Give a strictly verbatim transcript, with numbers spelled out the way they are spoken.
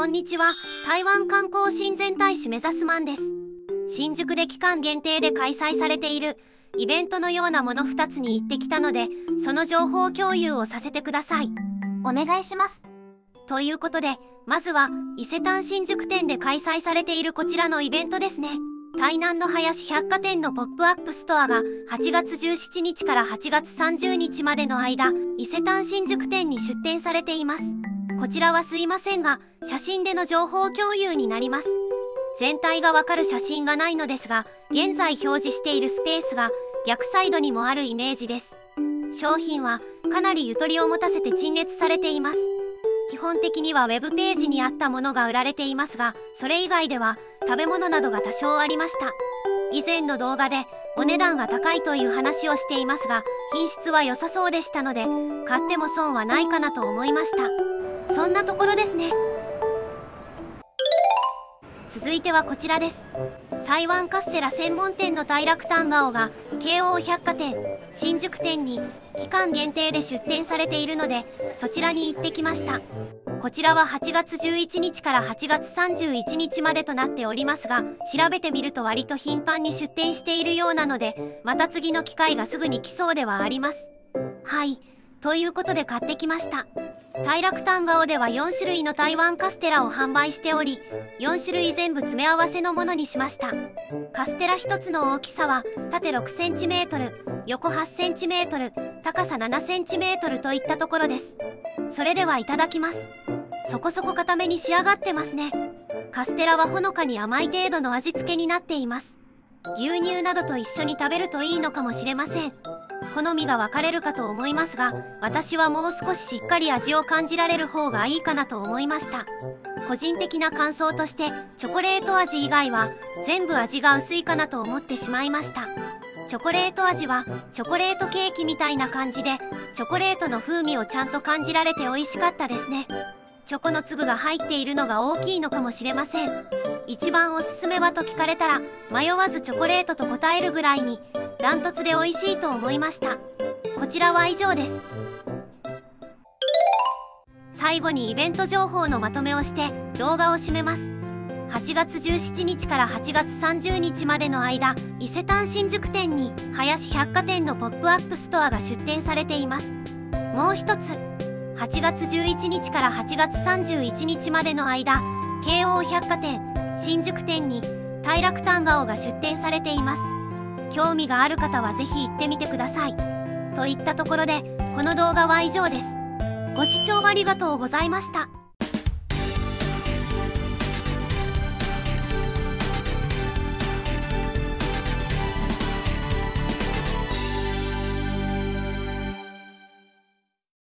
こんにちは。台湾観光親善大使目指すマンです。新宿で期間限定で開催されているイベントのようなものふたつに行ってきたので、その情報共有をさせてください。 お願いします。 ということで、まずは伊勢丹新宿店で開催されているこちらのイベントですね。台南の林百貨店のポップアップストアがはちがつじゅうしちにちからはちがつさんじゅうにちまでの間、伊勢丹新宿店に出店されています。こちらはすいませんが、写真での情報共有になります。全体がわかる写真がないのですが、現在表示しているスペースが逆サイドにもあるイメージです。商品はかなりゆとりを持たせて陳列されています。基本的にはウェブページにあったものが売られていますが、それ以外では食べ物などが多少ありました。以前の動画でお値段が高いという話をしていますが、品質は良さそうでしたので、買っても損はないかなと思いました。そんなところですね。続いてはこちらです。台湾カステラ専門店の大楽タンガオが京王百貨店新宿店に期間限定で出店されているので、そちらに行ってきました。こちらははちがつじゅういちにちからはちがつさんじゅういちにちまでとなっておりますが、調べてみると割と頻繁に出店しているようなので、また次の機会がすぐに来そうではあります。はい、ということで買ってきました。大楽タンガオではよんしゅるいの台湾カステラを販売しており、よんしゅるい全部詰め合わせのものにしました。カステラひとつの大きさは縦ろくセンチメートル、横はちセンチメートル、高さななセンチメートルといったところです。それではいただきます。そこそこ固めに仕上がってますね。カステラはほのかに甘い程度の味付けになっています。牛乳などと一緒に食べるといいのかもしれません。好みが分かれるかと思いますが、私はもう少ししっかり味を感じられる方がいいかなと思いました。個人的な感想として、チョコレート味以外は全部味が薄いかなと思ってしまいました。チョコレート味はチョコレートケーキみたいな感じで、チョコレートの風味をちゃんと感じられて美味しかったですね。チョコの粒が入っているのが大きいのかもしれません。一番おすすめはと聞かれたら、迷わずチョコレートと答えるぐらいにダントツで美味しいと思いました。こちらは以上です。最後にイベント情報のまとめをして動画を締めます。はちがつじゅうしちにちからはちがつさんじゅうにちまでの間、伊勢丹新宿店に林百貨店のポップアップストアが出店されています。もう一つ、はちがつじゅういちにちからはちがつさんじゅういちにちまでの間、京王百貨店新宿店に大楽タンガオが出店されています。興味がある方はぜひ行ってみてください。といったところで、この動画は以上です。ご視聴ありがとうございました。